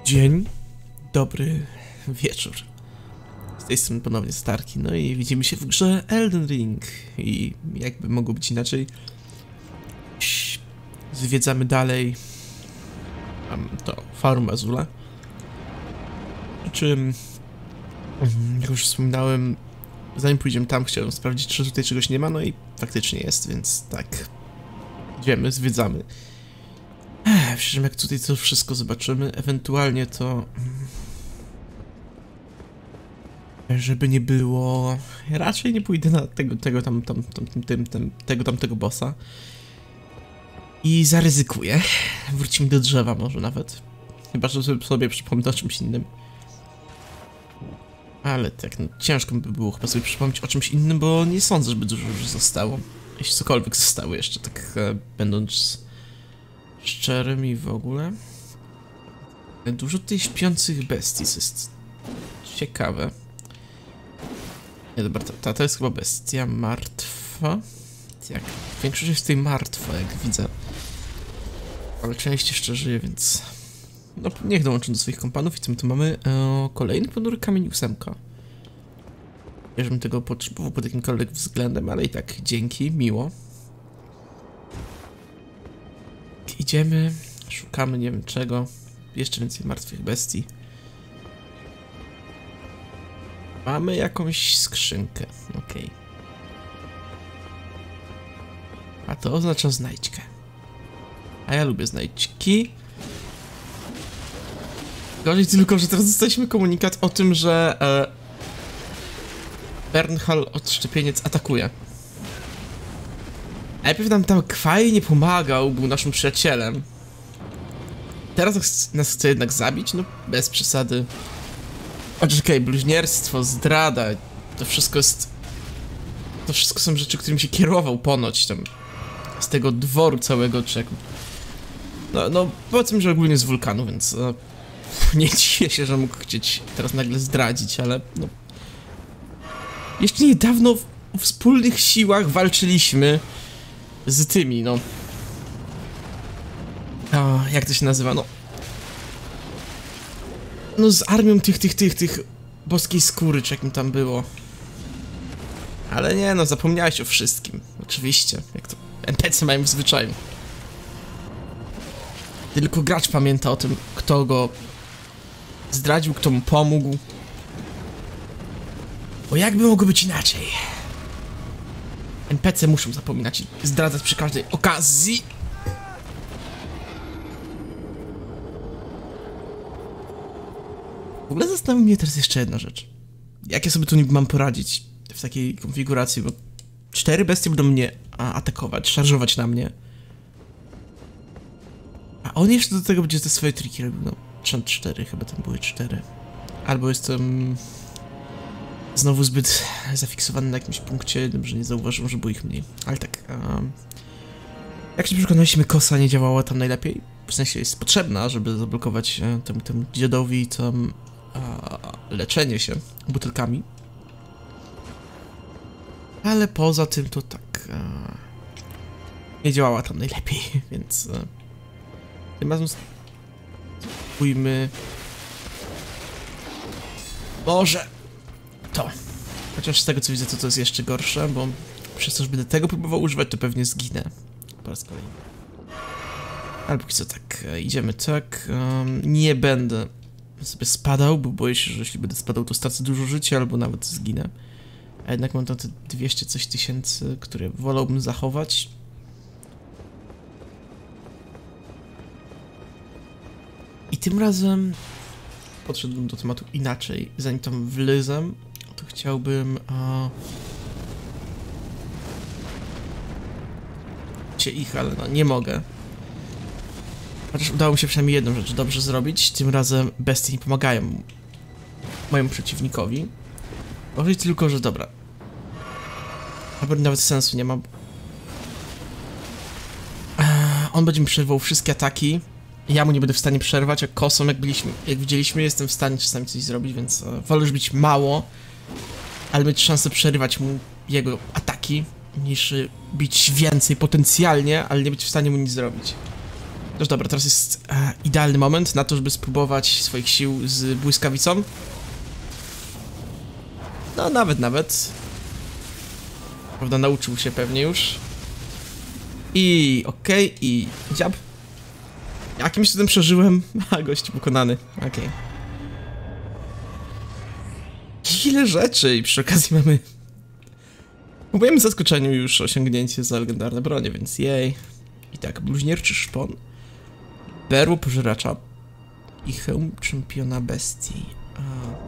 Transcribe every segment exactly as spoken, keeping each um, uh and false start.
Dzień dobry wieczór. Z tej strony ponownie Starki, no i widzimy się w grze Elden Ring. I jakby mogło być inaczej, zwiedzamy dalej um, to Farum Azula. Czym, jak już wspominałem, zanim pójdziemy tam, chciałem sprawdzić, czy tutaj czegoś nie ma, no i faktycznie jest, więc tak, idziemy, zwiedzamy. Ech, przy czym jak tutaj to wszystko zobaczymy, ewentualnie to... Żeby nie było... Raczej nie pójdę na tego, tego tam, tam, tam, tym, tym, tym, tego tamtego bossa. I zaryzykuję. Wrócimy do drzewa może nawet. Chyba, że sobie przypomnę o czymś innym. Ale tak, no, ciężko by było chyba sobie przypomnieć o czymś innym, bo nie sądzę, żeby dużo już zostało. Jeśli cokolwiek zostało jeszcze, tak e, będąc szczerym i w ogóle. Dużo tej śpiących bestii, co jest ciekawe. Nie, dobra, ta, ta jest chyba bestia martwa. Jak? Większość jest tutaj martwa, jak widzę. Ale część jeszcze żyje, więc... No, niech dołączą do swoich kompanów. I co my tu mamy? E, kolejny ponury kamień ósemka. Nie, żebym tego potrzebował pod jakimkolwiek względem, ale i tak dzięki, miło. Idziemy, szukamy nie wiem czego. Jeszcze więcej martwych bestii. Mamy jakąś skrzynkę, okej. Okay. A to oznacza znajdźkę. A ja lubię znajdźki. Gorzej tylko, że teraz dostaliśmy komunikat o tym, że e, Bernhal, odszczepieniec, atakuje. Najpierw nam tam Kwai nie pomagał, był naszym przyjacielem. Teraz nas chce jednak zabić? No, bez przesady. Chociaż okej, okay, bluźnierstwo, zdrada, to wszystko jest... To wszystko są rzeczy, którymi się kierował ponoć tam. Z tego dworu całego, czy jak... No, no, powiedzmy, że ogólnie z wulkanu, więc... No, nie dziwię się, że mógł chcieć teraz nagle zdradzić, ale no... Jeszcze niedawno w, w wspólnych siłach walczyliśmy z tymi, no... O, jak to się nazywa, no... No z armią tych, tych, tych, tych... boskiej skóry, czy jakim tam było. Ale nie no, zapomniałeś o wszystkim. Oczywiście, jak to en pe ce mają w zwyczaju. Tylko gracz pamięta o tym, kto go zdradził, kto mu pomógł. Bo jakby mogło być inaczej? en pe ce muszą zapominać i zdradzać przy każdej okazji. W ogóle zastanawia mnie teraz jeszcze jedna rzecz. Jak ja sobie tu niby mam poradzić w takiej konfiguracji, bo cztery bestie będą mnie atakować, szarżować na mnie. A on jeszcze do tego będzie te swoje triki robił, no, cztery, chyba tam były cztery. Albo jestem znowu zbyt zafiksowany na jakimś punkcie, że nie zauważyłem, że było ich mniej. Ale tak, um, jak się przekonaliśmy, kosa nie działała tam najlepiej. W sensie jest potrzebna, żeby zablokować e, temu, temu dziadowi tam e, leczenie się butelkami. Ale poza tym to tak e, nie działała tam najlepiej, więc e, tym razem spróbujmy może to. Chociaż z tego co widzę, to to jest jeszcze gorsze, bo przez to, że będę tego próbował używać, to pewnie zginę po raz kolejny. Ale póki co tak, idziemy tak. Um, nie będę sobie spadał, bo boję się, że jeśli będę spadał, to stracę dużo życia, albo nawet zginę. A jednak mam tam te dwieście coś tysięcy, które wolałbym zachować. I tym razem podszedłbym do tematu inaczej. Zanim tam wlezę, to chciałbym... A... cię ich, ale no nie mogę. Chociaż udało mi się przynajmniej jedną rzecz dobrze zrobić. Tym razem bestie nie pomagają mojemu przeciwnikowi. Może tylko, że dobra. Albo nawet sensu nie ma. On będzie mi przerwał wszystkie ataki. Ja mu nie będę w stanie przerwać, a kosą jak byliśmy, jak widzieliśmy, jestem w stanie czasami coś zrobić, więc e, wolę już być mało, ale mieć szansę przerywać mu jego ataki, niż bić więcej potencjalnie, ale nie być w stanie mu nic zrobić. No dobra, teraz jest e, idealny moment na to, żeby spróbować swoich sił z błyskawicą. No, nawet, nawet. Prawda, nauczył się pewnie już. I okej, okay, i dziab. Jakimś cudem przeżyłem. A, gość pokonany. Okej. Okay. Ile rzeczy i przy okazji mamy... Po moim zaskoczeniu już osiągnięcie za legendarne bronie, więc jej. I tak, bluźnierczy szpon. Berło pożeracza. I hełm czempiona bestii. A.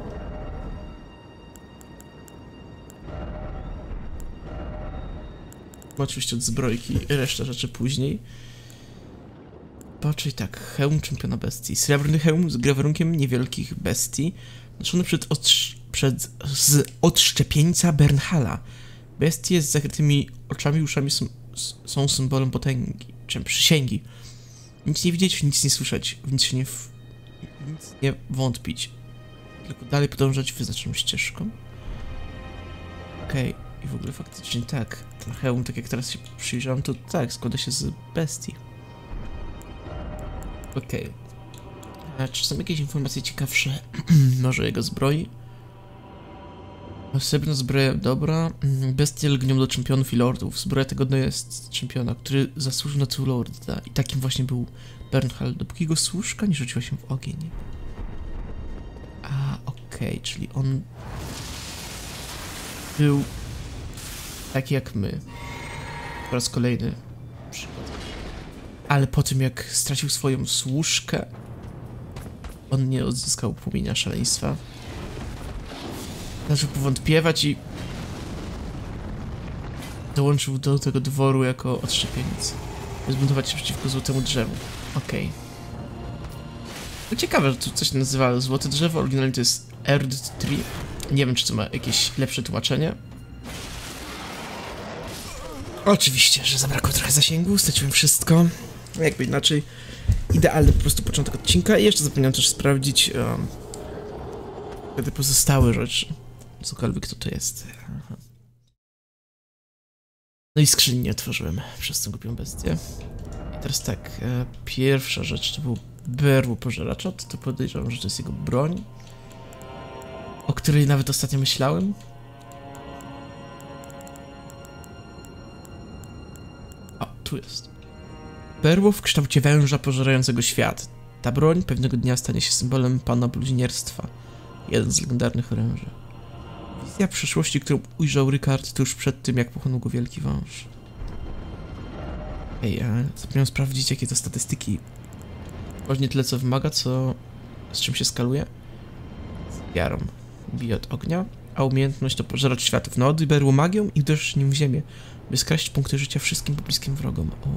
Oczywiście od zbrojki, reszta rzeczy później. Patrzaj tak, hełm czempiona bestii. Srebrny hełm z grawerunkiem niewielkich bestii. Noszony przed, przed z odszczepieńca Bernhala. Bestie z zakrytymi oczami i uszami są, są symbolem potęgi, czym przysięgi. Nic nie widzieć, nic nie słyszeć, w nic się nie, w, nic nie wątpić. Tylko dalej podążać wyznaczoną ścieżką. Okej, okay. I w ogóle faktycznie tak. Ten hełm, tak jak teraz się przyjrzałem, to tak, składa się z bestii. Okej. Okay. Czy są jakieś informacje ciekawsze? Może jego zbroi? Srebrna zbroja, dobra. Bestie lgnią do czempionów i lordów. Zbroja tego godna jest czempiona, który zasłużył na tytuł lorda. I takim właśnie był Bernhal, dopóki jego służka nie rzuciła się w ogień. A, okej, okay, czyli on był taki jak my. Po raz kolejny przykład. Ale po tym jak stracił swoją służkę, on nie odzyskał płomienia szaleństwa. Zaczął powątpiewać i dołączył do tego dworu jako odszczepieniec. Zbuntować się przeciwko złotemu drzewu. Okej. Okay. No ciekawe, że tu coś nazywa złote drzewo, oryginalnie to jest Erd Tree. Nie wiem, czy to ma jakieś lepsze tłumaczenie. Oczywiście, że zabrakło trochę zasięgu, straciłem wszystko. Jakby inaczej. Idealny po prostu początek odcinka i jeszcze zapomniałem też sprawdzić um, te pozostałe rzeczy. Cokolwiek to to jest. Aha. No i skrzyni nie otworzyłem przez tę głupią bestię. I teraz tak, e, pierwsza rzecz to był berło pożeracza, to, to podejrzewam, że to jest jego broń, o której nawet ostatnio myślałem. O, tu jest. Berło w kształcie węża pożerającego świat. Ta broń pewnego dnia stanie się symbolem pana bluźnierstwa. Jeden z legendarnych oręży. Wizja przyszłości, którą ujrzał Rykard tuż przed tym, jak pochłonął go wielki wąż. Ej, ja zapomniałem sprawdzić, jakie to statystyki. Może nie tyle, co wymaga, co z czym się skaluje. Z wiarą. Bije od ognia, a umiejętność to pożerać światów. No, berło magią i uderzysz nim w ziemię, by skraść punkty życia wszystkim pobliskim wrogom. O.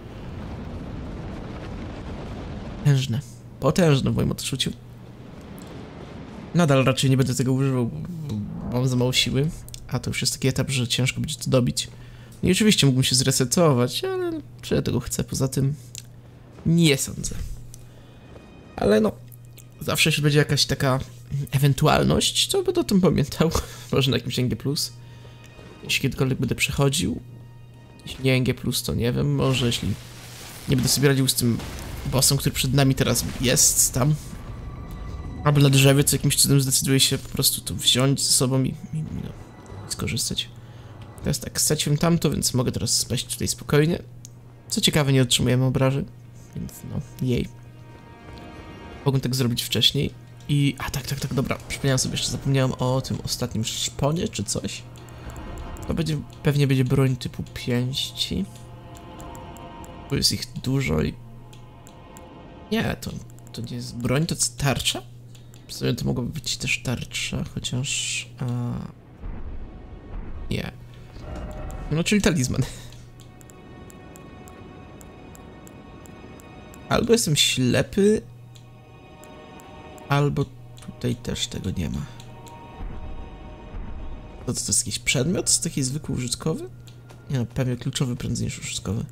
Potężne. Potężne w moim odczuciu. Nadal raczej nie będę tego używał, bo mam za mało siły. A to już jest taki etap, że ciężko będzie to dobić. No i oczywiście mógłbym się zresetować, ale czy ja tego chcę? Poza tym nie sądzę. Ale no, zawsze jeśli będzie jakaś taka ewentualność, to będę o tym pamiętał. Może na jakimś N G plus. Jeśli kiedykolwiek będę przechodził. Jeśli nie N G plus, to nie wiem. Może jeśli nie będę sobie radził z tym bossem, który przed nami teraz jest tam. Albo na drzewie, co jakimś cudem zdecyduje się po prostu to wziąć ze sobą i, i, i no, skorzystać. Teraz tak, straciłem tamto, więc mogę teraz spać tutaj spokojnie. Co ciekawe, nie otrzymujemy obrażeń, więc no, jej. Mogłem tak zrobić wcześniej. I, a tak, tak, tak, dobra, przypomniałem sobie, jeszcze zapomniałem o tym ostatnim szponie, czy coś. To będzie, pewnie będzie broń typu pięści. Bo jest ich dużo i... Nie, to, to nie jest broń, to jest tarcza? W sumie to mogłoby być też tarcza, chociaż... A... Nie. No, czyli talizman. Albo jestem ślepy, albo tutaj też tego nie ma. To, to, to jest jakiś przedmiot? Taki zwykły użytkowy? Nie no, pewnie kluczowy prędzej niż użytkowy.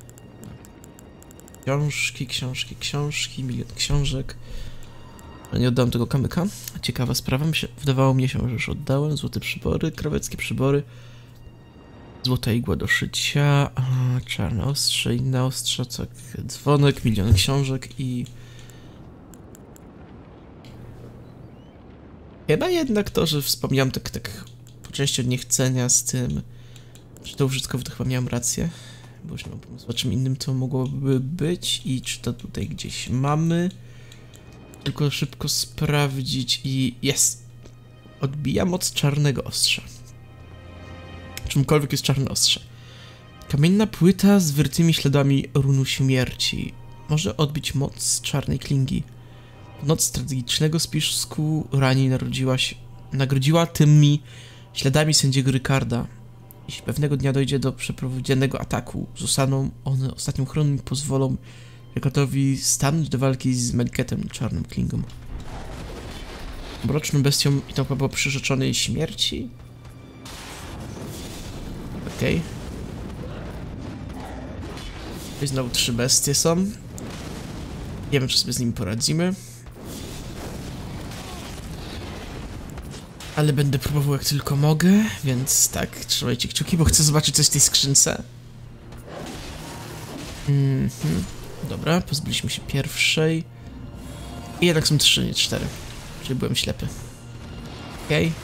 Książki, książki, książki, milion książek. Ale nie oddałem tego kamyka. Ciekawa sprawa, mi się, wydawało mi się, że już oddałem. Złote przybory, krawieckie przybory. Złota igła do szycia, a, czarne ostrze, inne ostrze, tak, dzwonek, milion książek i... Chyba jednak to, że wspomniałem tak, tak po części od niechcenia z tym, że to użytkowo, to chyba miałem rację, bo już nie mam pomysłu, czym innym to mogłoby być i czy to tutaj gdzieś mamy. Tylko szybko sprawdzić i jest. Odbija moc czarnego ostrza. Czymkolwiek jest czarne ostrze. Kamienna płyta z wyrytymi śladami runu śmierci. Może odbić moc czarnej klingi. Noc strategicznego spisku rani narodziła się, nagrodziła tymi śladami sędziego Ricarda. Jeśli pewnego dnia dojdzie do przeprowadzonego ataku, zostaną one ostatnią ochroną i pozwolą Ricardowi stanąć do walki z Melketem, czarnym klingą. Mroczną bestią i to chyba przyrzeczonej śmierci? Okej. Okay. I znowu trzy bestie są. Nie wiem, czy sobie z nimi poradzimy. Ale będę próbował jak tylko mogę, więc tak, trzymajcie kciuki, bo chcę zobaczyć coś w tej skrzynce. Mhm. Dobra, pozbyliśmy się pierwszej. I jednak są trzy, nie cztery. Czyli byłem ślepy. Okej. Okay.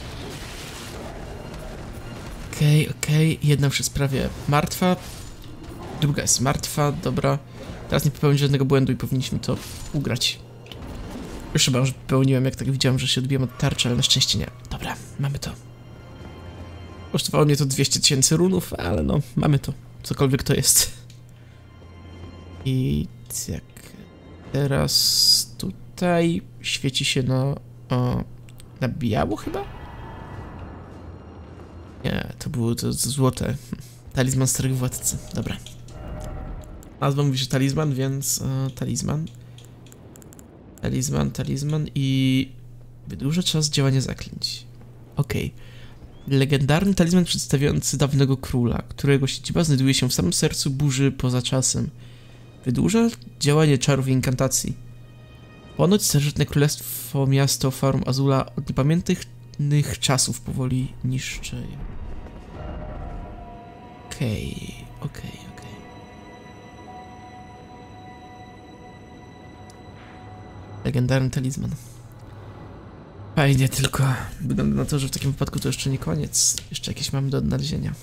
Okej, okay, okej. Okay. Jedna już jest prawie martwa. Druga jest martwa, dobra. Teraz nie popełnię żadnego błędu i powinniśmy to ugrać. Już chyba już popełniłem, jak tak widziałem, że się odbiłem od tarczy, ale na szczęście nie. Dobra, mamy to. Kosztowało mnie to dwieście tysięcy runów, ale no, mamy to. Cokolwiek to jest. I tak. Teraz tutaj świeci się na... O, na biało chyba? Nie, to było to złote. Talizman starych władcy. Dobra. Nazwa mówi, że talizman, więc e, talizman. Talizman, talizman i... Wydłuża czas działania zaklęć. Okej. Okay. Legendarny talizman przedstawiający dawnego króla, którego siedziba znajduje się w samym sercu burzy poza czasem. Wydłuża działanie czarów i inkantacji. Ponoć starożytne królestwo miasto Farum Azula od niepamiętnych czasów powoli niszczy. Okej, okay, okej, okay, okej. Okay. Legendarny talizman. Fajnie, tylko wygląda na to, że w takim wypadku to jeszcze nie koniec. Jeszcze jakieś mamy do odnalezienia.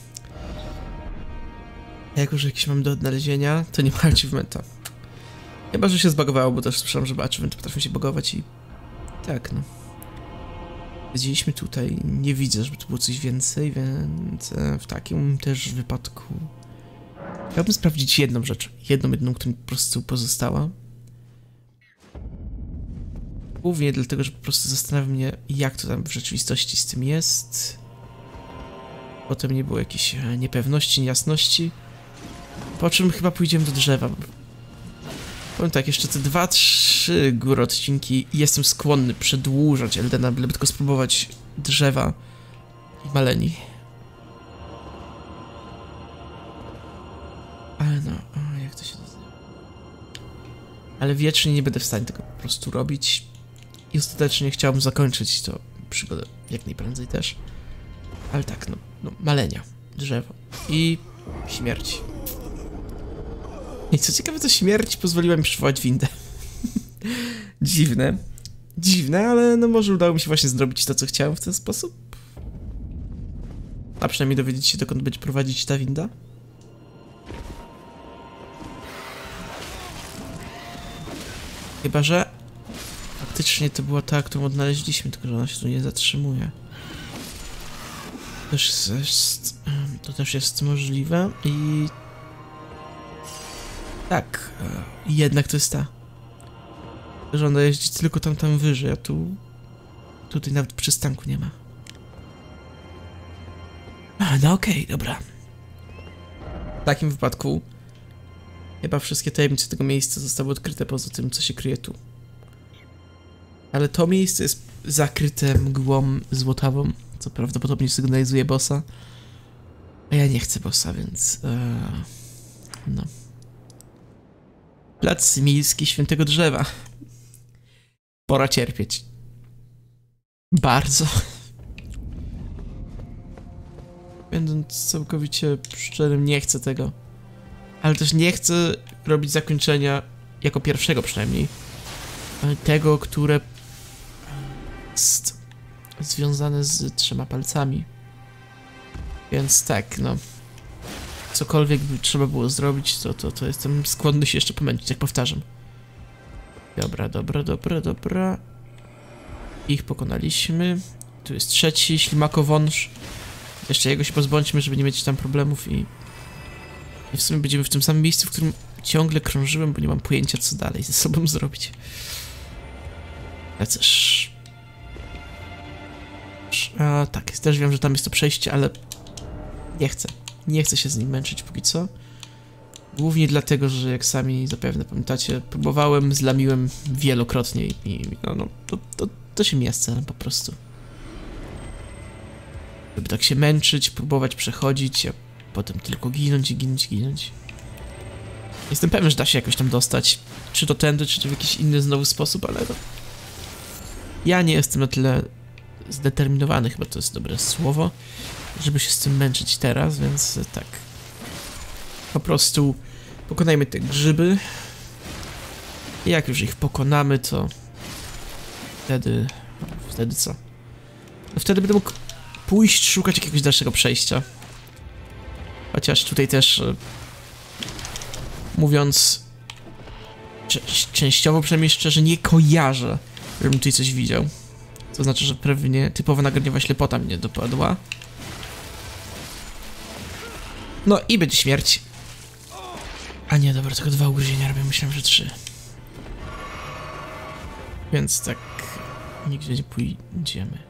A jako, że jakieś mamy do odnalezienia, to nie ma achievementa. Chyba, że się zbagowało, bo też słyszałem, że achievement potrafią się bagować i... Tak, no. Widzieliśmy tutaj, nie widzę, żeby to było coś więcej, więc w takim też wypadku... Chciałbym sprawdzić jedną rzecz. Jedną, jedną, która mi po prostu pozostała. Głównie dlatego, że po prostu zastanawia mnie, jak to tam w rzeczywistości z tym jest. Potem nie było jakiejś niepewności, niejasności. Po czym chyba pójdziemy do drzewa. Powiem tak, jeszcze te dwa, trzy góry odcinki i jestem skłonny przedłużać Eldena, byleby tylko spróbować drzewa i Maleni. Ale no, o, jak to się nazywa? Ale wiecznie nie będę w stanie tego po prostu robić. I ostatecznie chciałbym zakończyć to przygodę jak najprędzej też. Ale tak, no, no Malenia, drzewo i śmierć. I co ciekawe, to śmierć pozwoliła mi przywołać windę. Dziwne. Dziwne, ale no może udało mi się właśnie zrobić to, co chciałem w ten sposób. A przynajmniej dowiedzieć się, dokąd będzie prowadzić ta winda. Chyba że faktycznie to była ta, którą odnaleźliśmy, tylko że ona się tu nie zatrzymuje. To też jest, to też jest możliwe i... Tak, jednak to jest ta. Że ona jeździ tylko tam, tam wyżej, a tu... Tutaj nawet przystanku nie ma. A, no okej, okay, dobra. W takim wypadku chyba wszystkie tajemnice tego miejsca zostały odkryte poza tym, co się kryje tu. Ale to miejsce jest zakryte mgłą złotawą, co prawdopodobnie sygnalizuje bossa. A ja nie chcę bossa, więc... Ee, no. Plac miejski Świętego Drzewa. Pora cierpieć. Bardzo. będąc całkowicie szczerym, nie chcę tego. Ale też nie chcę robić zakończenia, jako pierwszego przynajmniej, tego, które jest związane z trzema palcami. Więc tak, no. Cokolwiek by trzeba było zrobić, to, to, to jestem skłonny się jeszcze pomęczyć, jak powtarzam. Dobra, dobra, dobra, dobra. Ich pokonaliśmy. Tu jest trzeci, ślimakowąż. Jeszcze jego się pozbądźmy, żeby nie mieć tam problemów i... I w sumie będziemy w tym samym miejscu, w którym ciągle krążyłem, bo nie mam pojęcia, co dalej ze sobą zrobić. Lecesz. A tak, też wiem, że tam jest to przejście, ale... Nie chcę. Nie chcę się z nim męczyć póki co. Głównie dlatego, że jak sami zapewne pamiętacie, próbowałem, zlamiłem wielokrotnie i no, no to, to, to się mija z celem po prostu. Żeby tak się męczyć, próbować przechodzić, a potem tylko ginąć i ginąć, ginąć. Jestem pewien, że da się jakoś tam dostać. Czy to tędy, czy to w jakiś inny znowu sposób, ale to... Ja nie jestem na tyle zdeterminowany, chyba to jest dobre słowo, żeby się z tym męczyć teraz, więc tak. Po prostu pokonajmy te grzyby. I jak już ich pokonamy, to wtedy... Wtedy co? No wtedy będę mógł pójść szukać jakiegoś dalszego przejścia. Chociaż tutaj też... Mówiąc... Częściowo przynajmniej szczerze nie kojarzę, żebym tutaj coś widział. To znaczy, że pewnie typowa naganiowa ślepota mnie dopadła. No i będzie śmierć. A nie, dobra, tylko dwa ugryzienia robię, myślałem, że trzy. Więc tak... Nigdzie nie pójdziemy.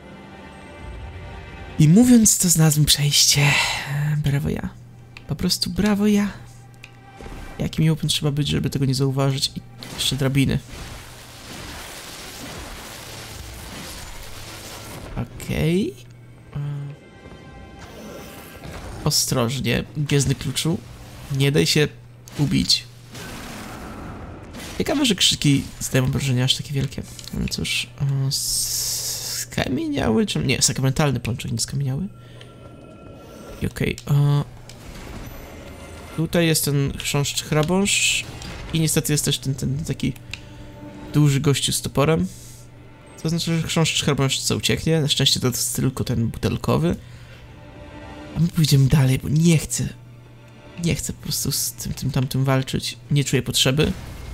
I mówiąc to, znalazłem przejście. Brawo ja. Po prostu brawo ja. Jakim miłym trzeba być, żeby tego nie zauważyć. I jeszcze drabiny. Okej. Okay. Ostrożnie. Gwiezdny kluczu. Nie daj się ubić. Ciekawe, że krzyki zdają wrażenie aż takie wielkie. No cóż... Skamieniały? Czy... Nie, sakramentalny pączek, nie skamieniały. I okej. Okay. Tutaj jest ten chrząszcz chrabąszcz. I niestety jest też ten, ten taki duży gościu z toporem. To znaczy, że chrząszcz chrabąszcz co ucieknie. Na szczęście to jest tylko ten butelkowy. A my pójdziemy dalej, bo nie chcę. Nie chcę po prostu z tym, tym tamtym walczyć. Nie czuję potrzeby.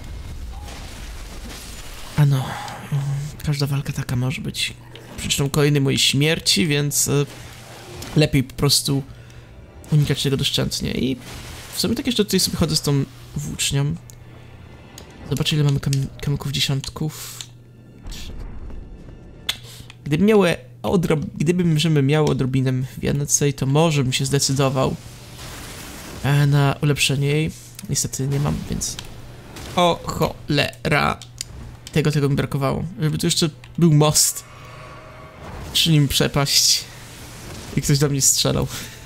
A no, każda walka taka może być przyczyną kolejnej mojej śmierci, więc y, lepiej po prostu unikać tego doszczętnie. I w sumie tak jeszcze tutaj sobie chodzę z tą włócznią. Zobaczę, ile mamy kam kamyków dziesiątków. Gdyby miały odrob... Gdybym żeby miał odrobinę więcej, to może bym się zdecydował e, na ulepszenie jej. Niestety nie mam, więc... O cholera! Tego, tego mi brakowało. Żeby tu jeszcze był most. Przy nim przepaść. I ktoś do mnie strzelał.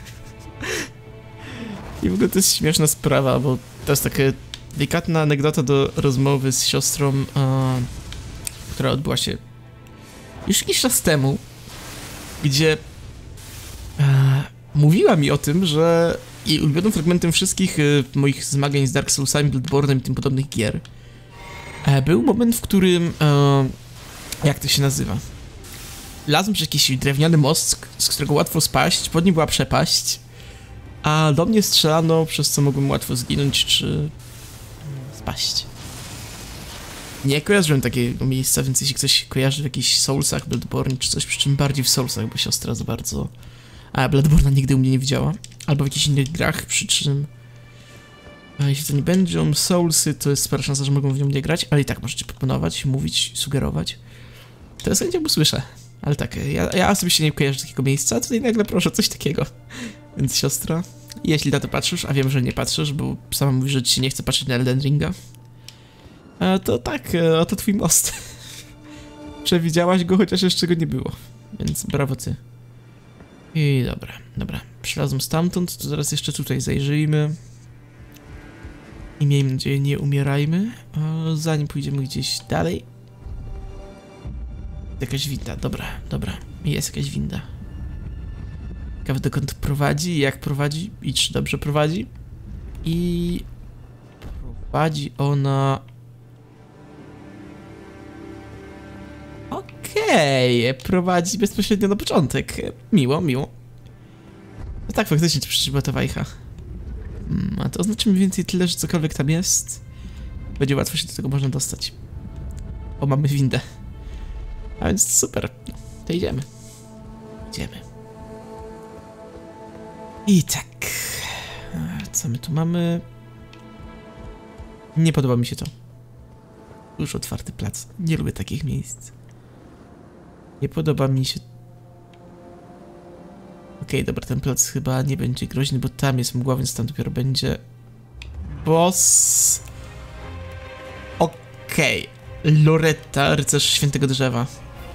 I w ogóle to jest śmieszna sprawa, bo to jest taka delikatna anegdota do rozmowy z siostrą, a, która odbyła się już jakiś czas temu, gdzie a, mówiła mi o tym, że jej ulubionym fragmentem wszystkich y, moich zmagań z Dark Soulsami, Bloodborne'em i tym podobnych gier a, był moment, w którym a, jak to się nazywa? Lazłem przez jakiś drewniany most, z którego łatwo spaść, pod nim była przepaść, a do mnie strzelano, przez co mogłem łatwo zginąć, czy spaść. Nie kojarzyłem takiego miejsca, więc jeśli ktoś kojarzy w jakichś Soulsach, Bloodborne, czy coś, przy czym bardziej w Soulsach, bo siostra za bardzo... A, Bloodborne'a nigdy u mnie nie widziała. Albo w jakichś innych grach, przy czym... A jeśli to nie będą Soulsy, to jest spora szansa, że mogą w nią nie grać, ale i tak możecie proponować, mówić, sugerować. Teraz chętnie usłyszę. Ale tak, ja, ja osobiście nie kojarzę takiego miejsca, a tutaj nagle proszę coś takiego. Więc siostra, jeśli na to patrzysz, a wiem, że nie patrzysz, bo sama mówisz, że ci się nie chce patrzeć na Elden Ringa, to tak, oto twój most. Przewidziałaś go, chociaż jeszcze go nie było. Więc brawo ty. I dobra, dobra. Przylazłem stamtąd, to zaraz jeszcze tutaj zajrzyjmy. I miejmy nadzieję, nie umierajmy, zanim pójdziemy gdzieś dalej. Jakaś winda, dobra, dobra. Jest jakaś winda. Ciekawe dokąd prowadzi, jak prowadzi i czy dobrze prowadzi. I prowadzi ona... Okej, okay, prowadzi bezpośrednio na początek. Miło, miło. No tak, faktycznie to przecież była ta wajcha. Hmm, a to oznacza mniej więcej tyle, że cokolwiek tam jest, będzie łatwo się do tego można dostać. O, mamy windę. A więc super. No, to idziemy. Idziemy. I tak. Co my tu mamy? Nie podoba mi się to. Już otwarty plac. Nie lubię takich miejsc. Nie podoba mi się... Okej, okay, dobra, ten plac chyba nie będzie groźny, bo tam jest mgła, więc tam dopiero będzie... Boss... Okej. Okay. Loretta, rycerz świętego drzewa.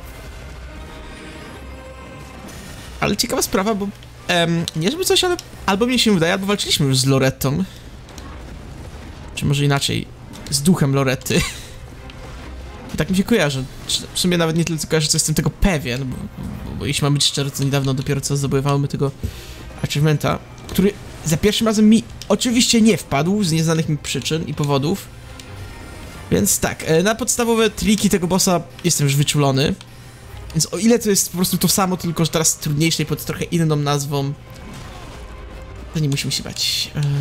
Ale ciekawa sprawa, bo... Em, nie żeby coś, ale... Albo mnie się wydaje, albo walczyliśmy już z Lorettą. Czy może inaczej, z duchem Loretty. I tak mi się kojarzy. W sumie nawet nie tyle co kojarzę, co jestem tego pewien, bo, bo, bo jeśli mam być szczery, to niedawno dopiero co zdobywamy tego achievementa, który za pierwszym razem mi oczywiście nie wpadł, z nieznanych mi przyczyn i powodów. Więc tak, na podstawowe triki tego bossa jestem już wyczulony. Więc o ile to jest po prostu to samo, tylko że teraz trudniejsze i pod trochę inną nazwą, to nie musimy się bać. Eee...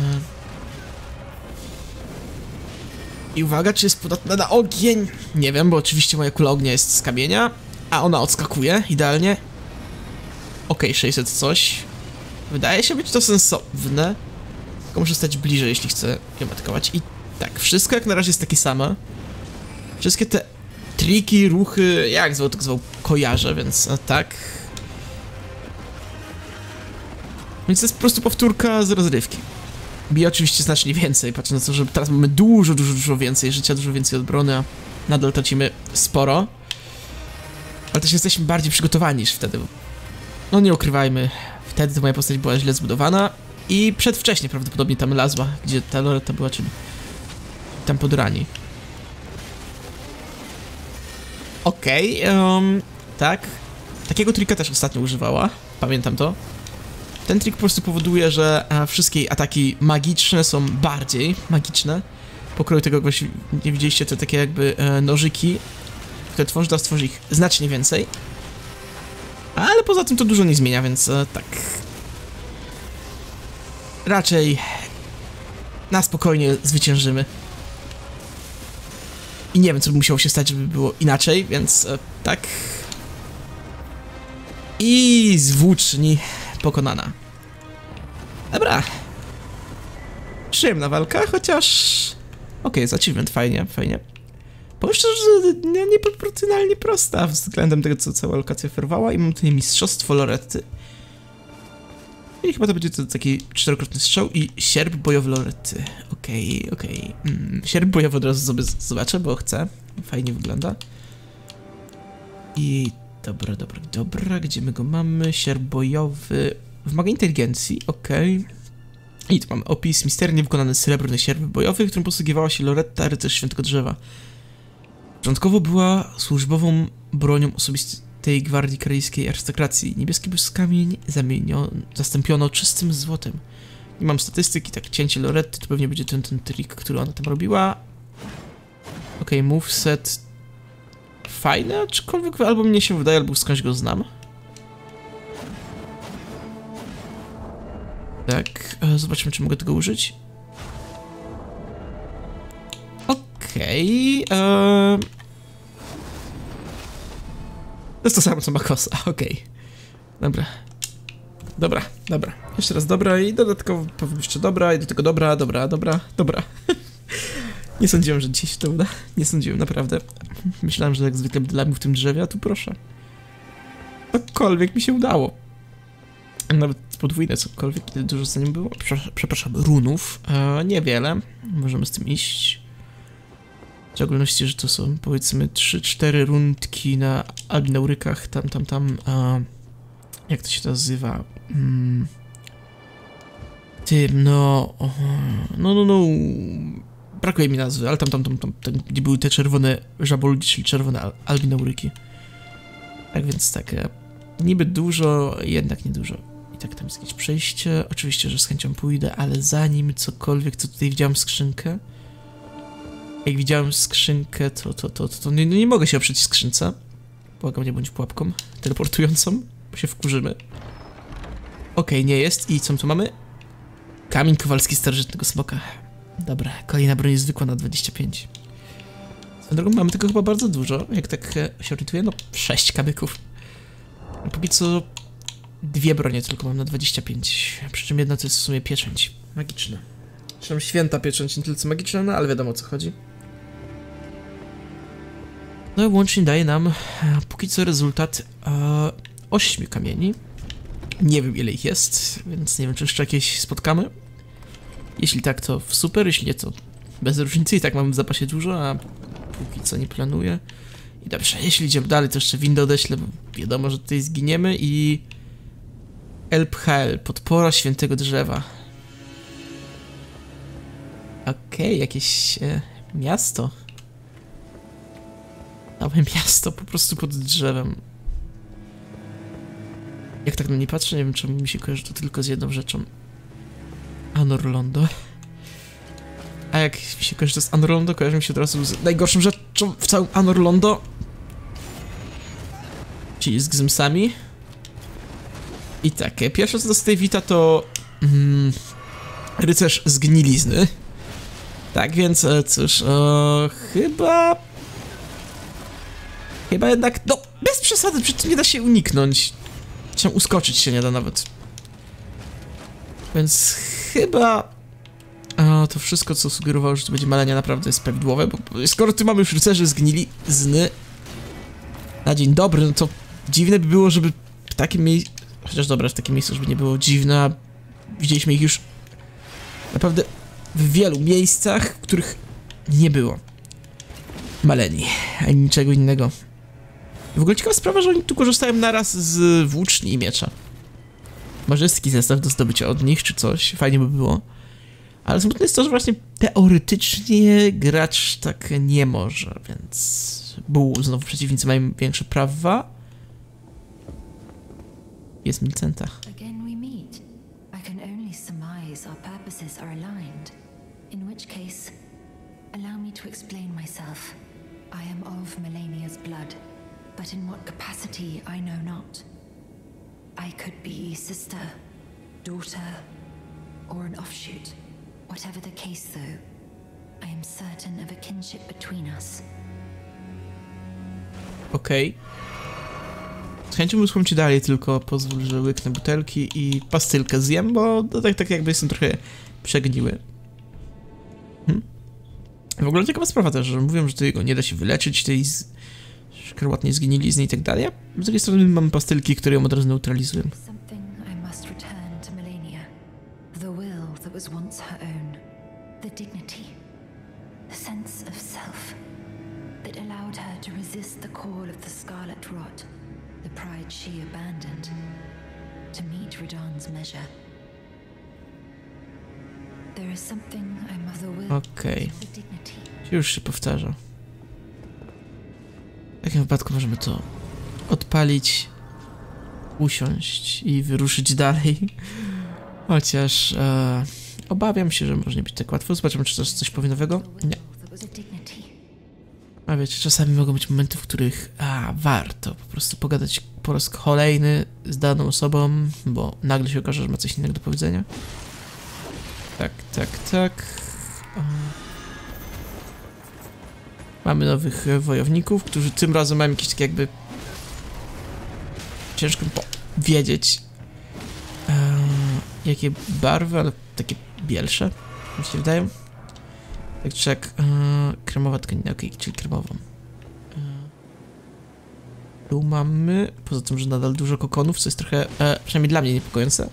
I uwaga, czy jest podatna na ogień? Nie wiem, bo oczywiście moja kula ognia jest z kamienia, a ona odskakuje idealnie. Okej, okay, sześćset coś. Wydaje się być to sensowne. Tylko muszę stać bliżej, jeśli chcę ją atakować. I tak, wszystko jak na razie jest takie same. Wszystkie te triki, ruchy, jak zwał, tak zwał, kojarzę, więc no, tak. Więc to jest po prostu powtórka z rozrywki. Bije oczywiście znacznie więcej, patrząc na to, że teraz mamy dużo, dużo, dużo więcej życia, dużo więcej obrony, a nadal tracimy sporo. Ale też jesteśmy bardziej przygotowani niż wtedy. No nie ukrywajmy, wtedy to moja postać była źle zbudowana i przedwcześnie prawdopodobnie tam lazła, gdzie ta Loretta była, czyli tam pod rani. Okej, okay, um, tak. Takiego trika też ostatnio używała, pamiętam to. Ten trik po prostu powoduje, że e, wszystkie ataki magiczne są bardziej magiczne. Pokroju tego, jak nie widzieliście, to takie jakby e, nożyki, które tworzy, teraz tworzy ich znacznie więcej. Ale poza tym to dużo nie zmienia, więc e, tak. Raczej na spokojnie zwyciężymy. I nie wiem, co by musiało się stać, żeby było inaczej, więc e, tak. I z włóczni pokonana. Dobra. Przyjemna walka, chociaż... Okej, okay, jest achievement, fajnie, fajnie. Powiem szczerze, że nie, nieproporcjonalnie prosta względem tego, co cała lokacja oferowała i mam tutaj mistrzostwo Loretty. I chyba to będzie to taki czterokrotny strzał i sierp bojowy Loretty. Okej, okay, okej. Okay. Mm, sierp bojowy od razu sobie zobaczę, bo chcę. Fajnie wygląda. I... Dobra, dobra, dobra, gdzie my go mamy? Sierp bojowy... Wymaga inteligencji, okej. Okay. I tu mamy opis. Misternie wykonany srebrny sierp bojowy, którym posługiwała się Loretta, rycerz świętego drzewa. Początkowo była służbową bronią osobistej gwardii krajskiej arystokracji. Niebieskie błyskami zamieniono, zastąpiono czystym złotem. Nie mam statystyki, tak, cięcie Loretty, to pewnie będzie ten, ten trik, który ona tam robiła. Okej, okay, moveset... Fajne, aczkolwiek albo mnie się wydaje, albo skądś go znam. Tak, zobaczmy, czy mogę tego użyć. Okej, okay, uh... To jest to samo, co Makosa, okej. Okay. Dobra. Dobra, dobra. Jeszcze raz dobra i dodatkowo powiem jeszcze dobra i do tego dobra, dobra, dobra, dobra. Nie sądziłem, że dzisiaj się to uda. Nie sądziłem, naprawdę. Myślałem, że jak zwykle będę w tym drzewie, a tu proszę. Cokolwiek mi się udało. Nawet podwójne cokolwiek, kiedy dużo za nim było. Przepraszam, runów. E, niewiele. Możemy z tym iść. W szczególności, że to są powiedzmy trzy cztery rundki na albinaurykach. Tam, tam, tam. E, jak to się nazywa? Hmm. Tym, no... No, no, no... Brakuje mi nazwy, ale tam, tam, tam, tam, tam gdzie były te czerwone żaboludzi, czyli czerwone al albinauryki. Tak więc tak, e, niby dużo, jednak niedużo. tak, tam jest jakieś przejście. Oczywiście, że z chęcią pójdę, ale zanim cokolwiek, co tutaj widziałem skrzynkę. Jak widziałem skrzynkę, to, to, to, to, to nie, nie mogę się oprzeć skrzynce. Błagam, nie bądź pułapką teleportującą, bo się wkurzymy. Okej, okay, nie jest. I co my tu mamy? Kamień kowalski starożytnego smoka. Dobra, kolejna broń jest zwykła na dwadzieścia pięć. Swoją drogą mamy tego chyba bardzo dużo, jak tak się orientuję, no sześć kamyków. Póki co dwie bronie tylko mam na dwadzieścia pięć, przy czym jedna to jest w sumie pieczęć magiczna. Zresztą święta pieczęć, nie tylko magiczna, no ale wiadomo o co chodzi. No i łącznie daje nam póki co rezultat e, ośmiu kamieni. Nie wiem ile ich jest, więc nie wiem czy jeszcze jakieś spotkamy. Jeśli tak to super, jeśli nie to bez różnicy i tak mam w zapasie dużo, a póki co nie planuję. I dobrze, jeśli idziemy dalej to jeszcze windę odeślę, bo wiadomo, że tutaj zginiemy i... Elphel, podpora świętego drzewa. Okej, okay, jakieś e, miasto. Małe miasto po prostu pod drzewem. Jak tak na nie patrzę, nie wiem czemu mi się kojarzy to tylko z jedną rzeczą. Anor Londo. A jak mi się kojarzy to z Anor Londo, kojarzy mi się od razu z najgorszą rzeczą w całym Anor Londo. Czyli z Gzymsami. I tak, pierwsze co do tej wita to... Mm, rycerz zgnilizny. Tak więc, cóż, o, chyba... Chyba jednak, no, bez przesady, przecież nie da się uniknąć. Chciałem uskoczyć się nie da nawet. Więc chyba... O, to wszystko, co sugerowało, że to będzie malenia, naprawdę jest prawidłowe, bo skoro tu mamy już rycerzy zgnilizny na dzień dobry, no to dziwne by było, żeby w takim miejscu... Chociaż dobra, w takim miejscu, żeby nie było dziwne, a widzieliśmy ich już naprawdę w wielu miejscach, w których nie było maleni, ani niczego innego. W ogóle ciekawa sprawa, że oni tu korzystają naraz z włóczni i miecza. Może jest taki zestaw do zdobycia od nich, czy coś, fajnie by było. Ale smutne jest to, że właśnie teoretycznie gracz tak nie może, więc... Buł, znowu przeciwnicy mają większe prawa. Jest Milcenta. Again we meet. I can only surmise our purposes are aligned. In which case, allow me to explain myself. I am of Malenia's blood, but in what capacity I know not. I could be sister, daughter, or an offshoot. Whatever the case though, I am certain of a kinship between us. Okej. Okay. Z chęcią wysłucham ci dalej, tylko pozwól, że łyknę butelki i pastylkę zjem, bo to tak, tak jakby jestem trochę przegniły. Hm? W ogóle ciekawa sprawa też, że mówią, że tego nie da się wyleczyć, tej z... szkarłatnej zgnilizny i tak dalej. Z drugiej strony mamy pastylki, które ją od razu neutralizują. Something I must return to Malenia. The will that was once her own. The dignity. The sense of self. That allowed her to resist the call of the Scarlet Rot. The pride she abandoned to meet Radahn's measure. There is something I must the will. Okej. Już się powtarza. W takim wypadku możemy to odpalić, usiąść i wyruszyć dalej. Chociaż e, obawiam się, że może nie być tak łatwo. Zobaczymy, czy to jest coś powinowego. Nie. A wiecie, czasami mogą być momenty, w których a, warto po prostu pogadać po raz kolejny z daną osobą, bo nagle się okaże, że ma coś innego do powiedzenia. Tak, tak, tak. O. Mamy nowych wojowników, którzy tym razem mają jakieś takie jakby... Ciężko powiedzieć eee, jakie barwy, ale takie bielsze mi się wydają. Tak czy jak eee, kremowa tkanina, okej, okay, czyli kremową. Eee, tu mamy, poza tym, że nadal dużo kokonów, co jest trochę, e, przynajmniej dla mnie niepokojące.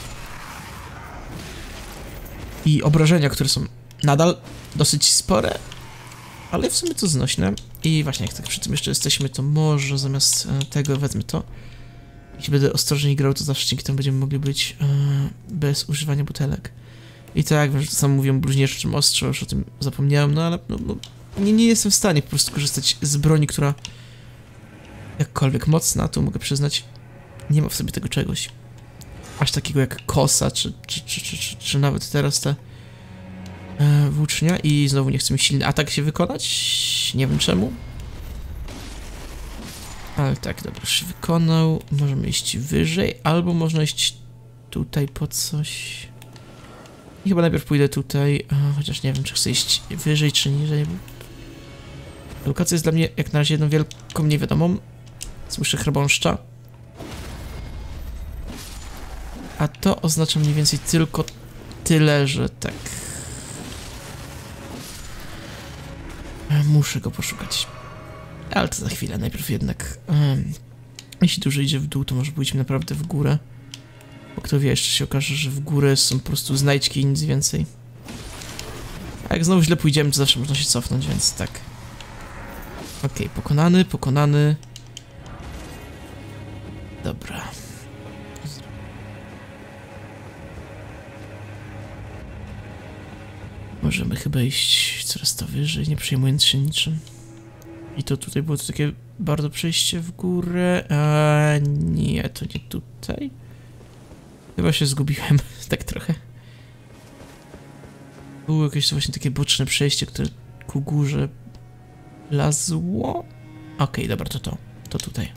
I obrażenia, które są nadal dosyć spore. Ale w sumie to znośne. I właśnie jak tak przy tym jeszcze jesteśmy, to może zamiast e, tego wezmę to. Jeśli będę ostrożniej grał, to zawsze dzięki temu będziemy mogli być e, bez używania butelek. I tak, wiem, że to samo mówią bluźnierczym ostrze, już o tym zapomniałem, no ale no, no, nie, nie jestem w stanie po prostu korzystać z broni, która jakkolwiek mocna, tu mogę przyznać, nie ma w sobie tego czegoś. aż takiego jak kosa, czy, czy, czy, czy, czy, czy nawet teraz ta e, włócznia i znowu nie chcę mi silny atak się wykonać, nie wiem czemu. Ale tak, dobra, już się wykonał, możemy iść wyżej, albo można iść tutaj po coś. I chyba najpierw pójdę tutaj, a, chociaż nie wiem, czy chcę iść wyżej, czy niżej. Lokacja jest dla mnie jak na razie jedną wielką niewiadomą. Słyszę chrząszcza. A to oznacza mniej więcej tylko tyle, że tak. Muszę go poszukać. Ale to za chwilę, najpierw jednak. Um, jeśli dużo idzie w dół, to może pójdźmy naprawdę w górę. Bo kto wie, jeszcze się okaże, że w górę są po prostu znajdźki i nic więcej. A jak znowu źle pójdziemy, to zawsze można się cofnąć, więc tak. Okej, okay, pokonany, pokonany. Dobra. Możemy chyba iść coraz to wyżej, nie przejmując się niczym. I to tutaj było to takie bardzo przejście w górę. A nie, to nie tutaj. Chyba się zgubiłem, tak trochę. Było jakieś właśnie takie boczne przejście, które ku górze lazło. Okej, okay, dobra, to to. To tutaj.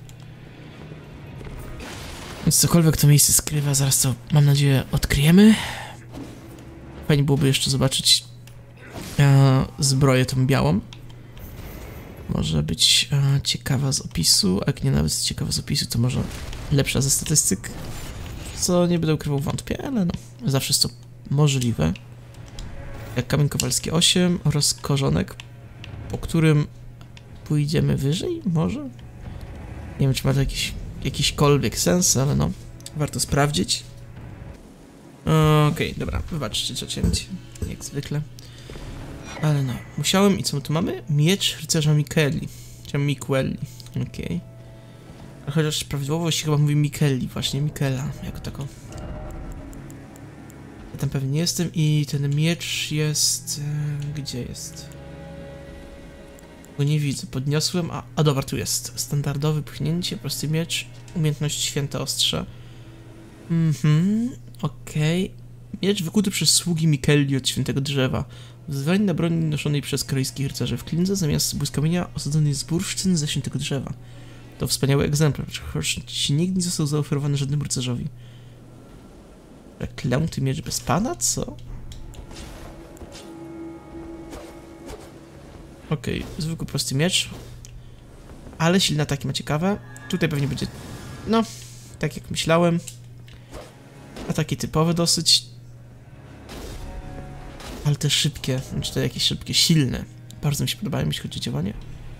Więc cokolwiek to miejsce skrywa, zaraz to, mam nadzieję, odkryjemy. Fajnie byłoby jeszcze zobaczyć e, zbroję tą białą. Może być e, ciekawa z opisu, a jak nie nawet ciekawa z opisu, to może lepsza ze statystyk. Co nie będę ukrywał, wątpię, ale no, zawsze jest to możliwe. Jak kamień kowalski osiem oraz korzonek, po którym pójdziemy wyżej, może? Nie wiem, czy ma to jakiś, jakiśkolwiek sens, ale no, warto sprawdzić. Okej, okay, dobra, wybaczcie ciocięcie, jak zwykle. Ale no, musiałem i co my tu mamy? Miecz rycerza Mikelli, czy Miquelli, okej. Okay. Chociaż prawidłowo się chyba mówi Mikelli, właśnie Mikela, jako tako. Ja tam pewnie nie jestem i ten miecz jest... E, gdzie jest? Go nie widzę, podniosłem, a, a dobra, tu jest. Standardowe pchnięcie, prosty miecz, umiejętność święte ostrze. Mhm, okej. Okay. Miecz wykuty przez sługi Mikelli od świętego drzewa. Wzwanie na broni noszonej przez korejskich rycerzy w klindze zamiast błyskamienia osadzony jest bursztyn ze świętego drzewa. To wspaniały egzemplarz, choć nigdy nie został zaoferowany żadnemu rycerzowi. Klęty miecz bez pana? Co? Okej, okay, zwykły prosty miecz. Ale silne ataki ma ciekawe. Tutaj pewnie będzie... No, tak jak myślałem. Ataki typowe dosyć. Ale te szybkie, znaczy te jakieś szybkie, silne. Bardzo mi się podobają, jeśli chodzi o działanie.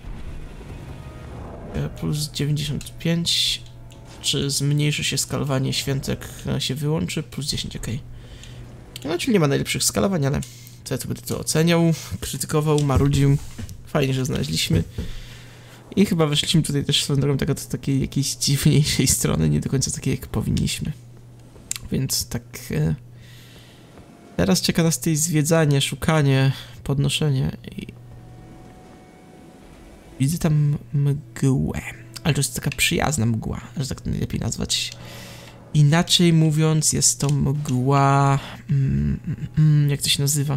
Plus dziewięćdziesiąt pięć. Czy zmniejszy się skalowanie świętek, się wyłączy? Plus dziesięć, ok. No, czyli nie ma najlepszych skalowań, ale co ja tu będę to oceniał, krytykował, marudził. Fajnie, że znaleźliśmy. I chyba weszliśmy tutaj też swoją drogą tak od takiej jakiejś dziwniejszej strony, nie do końca takiej jak powinniśmy. Więc tak... E, teraz czeka nas tutaj zwiedzanie, szukanie, podnoszenie i... Widzę tam mgłę, ale to jest taka przyjazna mgła, że tak najlepiej nazwać. Inaczej mówiąc, jest to mgła... Mm, mm, jak to się nazywa?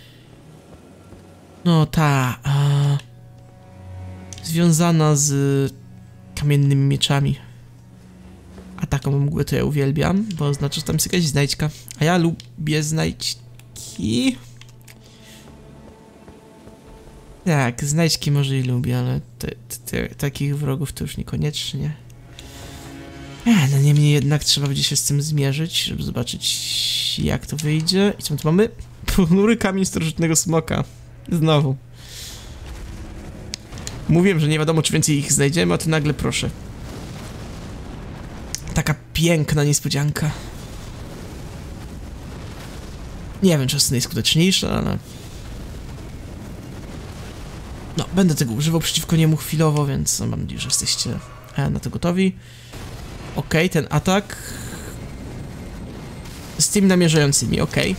No ta... A, związana z kamiennymi mieczami. A taką mgłę to ja uwielbiam, bo oznacza, że tam jest jakaś znajdźka. A ja lubię znajdźki... Tak, znajdźki może i lubię, ale te, te, te, takich wrogów to już niekoniecznie. E, no niemniej jednak trzeba będzie się z tym zmierzyć, żeby zobaczyć jak to wyjdzie. I co my tu mamy? Ponury kamień starożytnego smoka. Znowu. Mówiłem, że nie wiadomo czy więcej ich znajdziemy, a tu nagle proszę. Taka piękna niespodzianka. Nie wiem, czy jest najskuteczniejsza, ale... No, będę tego używał przeciwko niemu chwilowo, więc mam nadzieję, że jesteście na to gotowi. Okej, okay, ten atak... Z tymi namierzającymi, okej.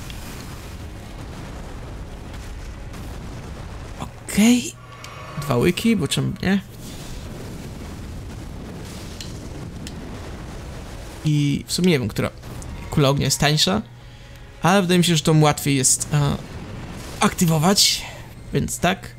Okay. Okej. Okay. Dwa łyki, bo czemu nie? I w sumie nie wiem, która kula ognia jest tańsza, ale wydaje mi się, że to łatwiej jest e, aktywować, więc tak.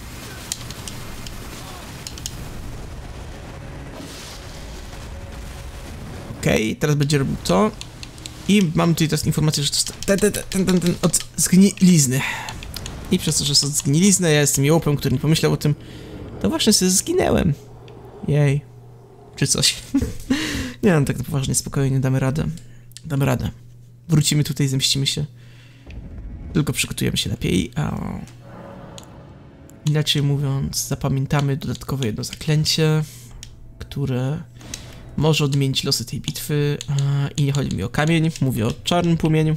Okej, okay, teraz będzie robił to. I mam tutaj teraz informację, że to jest ten, ten, ten, ten, ten od zgnilizny. I przez to, że jest od zgnilizny, ja jestem jołopem, który nie pomyślał o tym, to właśnie sobie zginęłem. Jej. Czy coś. Nie, no tak poważnie, spokojnie, damy radę. Damy radę. Wrócimy tutaj, zemścimy się. Tylko przygotujemy się lepiej, a... Inaczej mówiąc, zapamiętamy dodatkowe jedno zaklęcie, które może odmienić losy tej bitwy. A, I nie chodzi mi o kamień, mówię o czarnym płomieniu.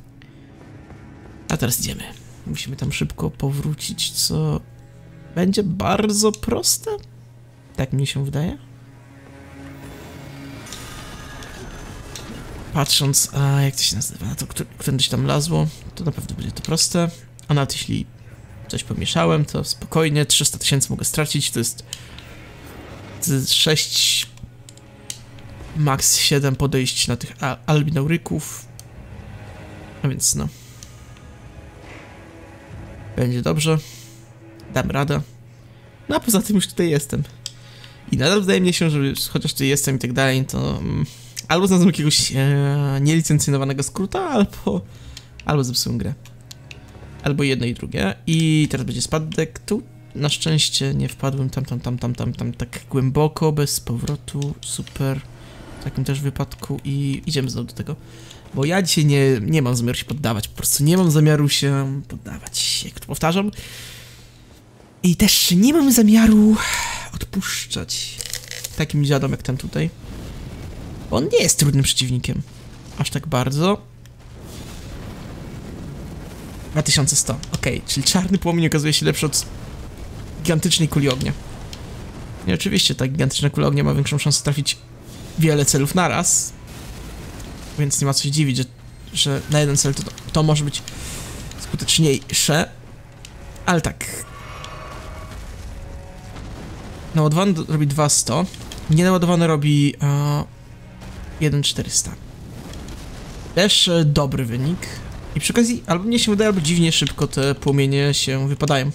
A teraz idziemy. Musimy tam szybko powrócić, co będzie bardzo proste. Tak mi się wydaje. Patrząc, a jak to się nazywa, na to, którędyś tam lazło, to na pewno będzie to proste. A nawet jeśli coś pomieszałem, to spokojnie, trzysta tysięcy mogę stracić, to jest sześć, max siedem podejść na tych albinauryków. A więc no. Będzie dobrze. Dam radę. No a poza tym już tutaj jestem. I nadal wydaje mi się, że chociaż tu jestem i tak dalej, to... Um, albo znalazłem jakiegoś e, nielicencjonowanego skróta, albo... Albo zepsułem grę. Albo jedno i drugie. I teraz będzie spadek. Tu na szczęście nie wpadłem tam, tam, tam, tam, tam, tam tak głęboko, bez powrotu. Super. W takim też wypadku. I idziemy znowu do tego. Bo ja dzisiaj nie, nie mam zamiaru się poddawać. Po prostu nie mam zamiaru się poddawać, jak to powtarzam. I też nie mam zamiaru odpuszczać takim dziadom jak ten tutaj. Bo on nie jest trudnym przeciwnikiem. Aż tak bardzo. dwa tysiące sto. Okej, okay, czyli czarny płomień okazuje się lepszy od gigantycznej kuli ognia. I oczywiście ta gigantyczna kula ognia ma większą szansę trafić wiele celów naraz. Więc nie ma co się dziwić, że, że na jeden cel to, to może być skuteczniejsze. Ale tak. Naładowany robi dwa sto. Nienaładowany robi uh, jeden czterysta. Też uh, dobry wynik. I przy okazji, albo mnie się wydaje, albo dziwnie szybko te płomienie się wypadają.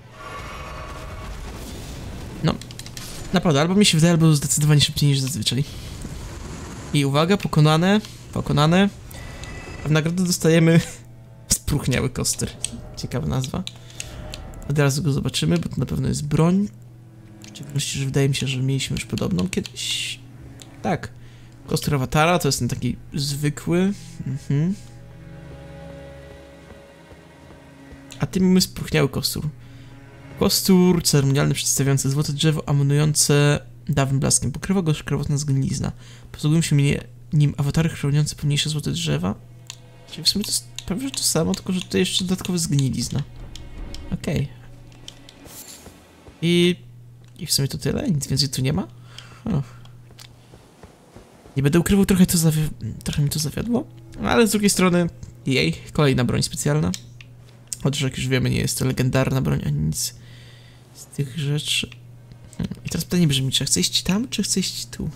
No. Naprawdę, albo mi się wydaje, albo zdecydowanie szybciej niż zazwyczaj. I uwaga, pokonane. Pokonane. A w nagrodę dostajemy spróchniały koster. Ciekawa nazwa. Od razu go zobaczymy, bo to na pewno jest broń. W szczególności, że wydaje mi się, że mieliśmy już podobną kiedyś. Tak. Kostur awatara to jest ten taki zwykły. Mhm. A tym mamy spróchniały kostur. Kostur ceremonialny przedstawiający złote drzewo, amunujące dawnym blaskiem. Pokrywa go szkrowotna zgnilizna. Posługują się mnie nim awatary chroniące pomniejsze złote drzewa. Czyli w sumie to jest prawie to samo, tylko że tutaj jeszcze dodatkowe zgnilizna. Okej. Okay. I... I w sumie to tyle? Nic więcej tu nie ma? Oh. Nie będę ukrywał, trochę to zawi... trochę mi to zawiodło. Ale z drugiej strony... Jej, kolejna broń specjalna. Chociaż jak już wiemy, nie jest to legendarna broń, ani nic z tych rzeczy. I teraz pytanie brzmi, czy chcę iść tam, czy chcę iść tu?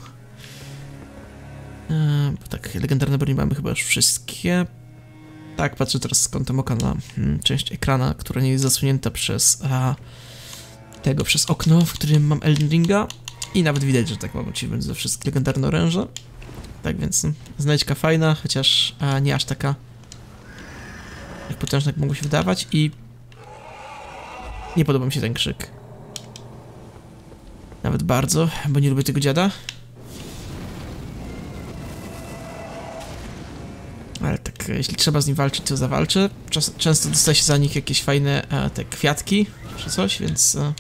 Eee, bo tak, legendarne broni mamy chyba już wszystkie. Tak, patrzę teraz z kątem oka na hmm, część ekrana, która nie jest zasunięta przez a, tego, przez okno, w którym mam Elden Ringa. I nawet widać, że tak mam achievement za wszystkie legendarne oręże. Tak więc znajdźka fajna, chociaż a, nie aż taka jak potężna, jak mogło się wydawać. I nie podoba mi się ten krzyk. Nawet bardzo, bo nie lubię tego dziada. Ale tak, jeśli trzeba z nim walczyć, to zawalczę. Czas, często dostaje się za nich jakieś fajne e, te kwiatki, czy coś, więc... E,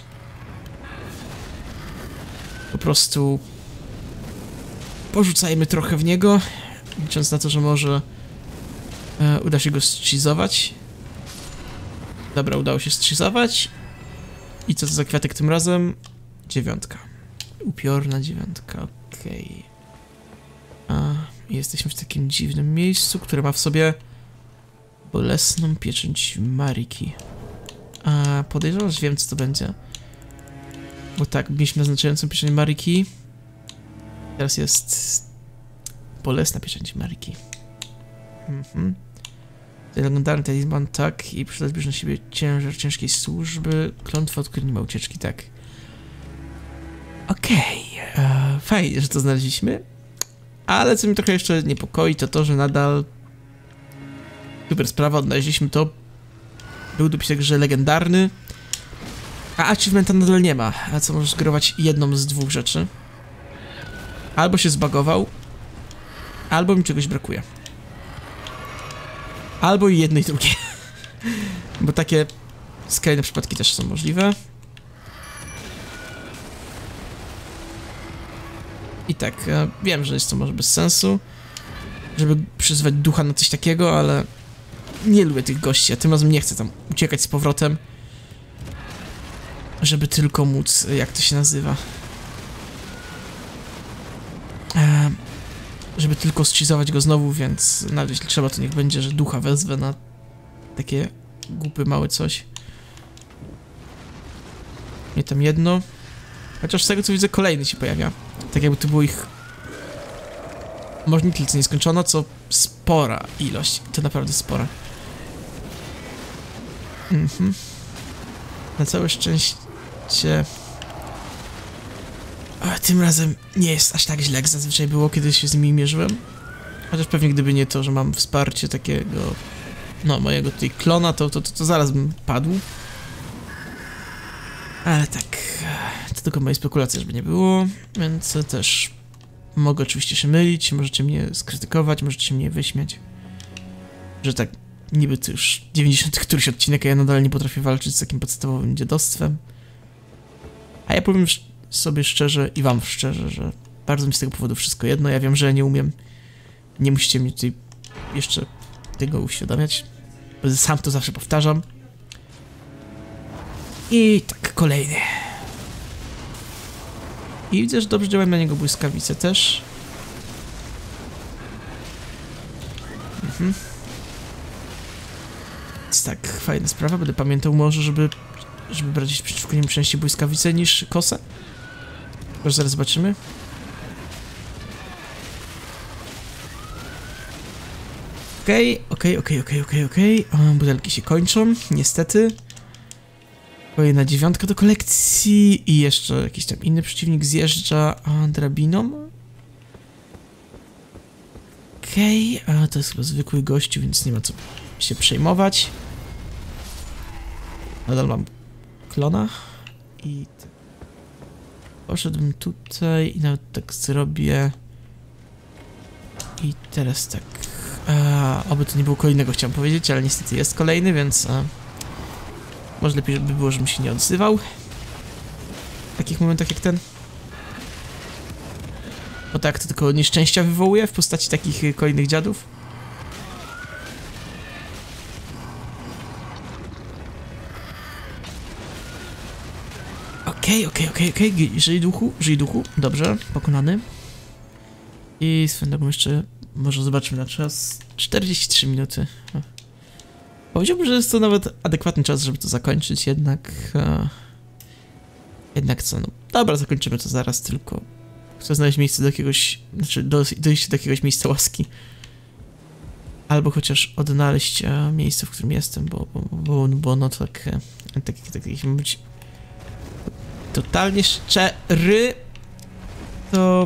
po prostu... porzucajmy trochę w niego, licząc na to, że może e, uda się go zcheezować. Dobra, udało się zcheezować. I co to za kwiatek tym razem? Dziewiątka. Upiorna dziewiątka, okej. Okay. Jesteśmy w takim dziwnym miejscu, które ma w sobie bolesną pieczęć Mariki. A podejrzewam, że wiem, co to będzie. Bo tak, mieliśmy naznaczającą pieczęć Mariki. Teraz jest Bolesna pieczęć Mariki. Mhm. Legendarny talizman, tak. I przydać bierze na siebie ciężar ciężkiej służby. Klątwa, od której nie ma ucieczki, tak. Okej. Okay. Fajnie, że to znaleźliśmy. Ale co mnie trochę jeszcze niepokoi, to to, że nadal... Super sprawa, odnaleźliśmy to. Był dopisek, że legendarny. A achievementa nadal nie ma. A co może sugerować jedną z dwóch rzeczy. Albo się zbagował, albo mi czegoś brakuje. Albo i jedno i drugie. Bo takie skrajne przypadki też są możliwe. I tak, ja wiem, że jest to może bez sensu, żeby przyzwać ducha na coś takiego, ale nie lubię tych gości, a tym razem nie chcę tam uciekać z powrotem, żeby tylko móc, jak to się nazywa, e, żeby tylko schizować go znowu, więc nawet jeśli trzeba, to niech będzie, że ducha wezwę na takie głupie małe coś. Nie tam jedno. Chociaż z tego co widzę, kolejny się pojawia. Tak jakby to było ich... Może nie tyle co nieskończona, co spora ilość. To naprawdę spora. Mhm. Na całe szczęście... A, tym razem nie jest aż tak źle, jak zazwyczaj było, kiedy się z nimi mierzyłem. Chociaż pewnie gdyby nie to, że mam wsparcie takiego... No, mojego tutaj klona, to, to, to, to zaraz bym padł. Ale tak... To tylko moje spekulacje, żeby nie było, więc też mogę oczywiście się mylić, możecie mnie skrytykować, możecie mnie wyśmiać. Że tak, niby to już dziewięćdziesiąty któryś odcinek, a ja nadal nie potrafię walczyć z takim podstawowym dziadostwem. A ja powiem sobie szczerze i wam szczerze, że bardzo mi z tego powodu wszystko jedno. Ja wiem, że ja nie umiem. Nie musicie mi tutaj jeszcze tego uświadamiać. Sam to zawsze powtarzam. I tak, kolejny. I widzę, że dobrze działają na niego błyskawice też. Mhm. Jest tak, fajna sprawa. Będę pamiętał może, żeby, żeby brać przeciwko nim częściej błyskawice niż kosę. Już zaraz zobaczymy. Okej, okej, okej, okej, okej, okej. Butelki się kończą, niestety. Kolejna dziewiątka do kolekcji i jeszcze jakiś tam inny przeciwnik zjeżdża a, drabiną. Okej, okay, to jest chyba zwykły gościu, więc nie ma co się przejmować. Nadal mam klona. I poszedłbym tutaj i nawet tak zrobię. I teraz tak. A, oby to nie było kolejnego, chciałem powiedzieć, ale niestety jest kolejny, więc... A, może lepiej by było, żebym się nie odzywał w takich momentach jak ten. Bo tak, to tylko nieszczęścia wywołuje w postaci takich kolejnych dziadów. Okej, okej, okej, okej, żyj duchu, żyj duchu, dobrze, pokonany. I swoją drogą jeszcze, może zobaczmy na czas, czterdzieści trzy minuty. Powiedziałbym, że jest to nawet adekwatny czas, żeby to zakończyć, jednak... E, jednak co, no... Dobra, zakończymy to zaraz, tylko... Chcę znaleźć miejsce do jakiegoś... Znaczy, do, dojść do jakiegoś miejsca łaski. Albo chociaż odnaleźć e, miejsce, w którym jestem, bo... Bo, bo, bo no to tak... E, tak, tak jeśli mam być... Totalnie szczery... To...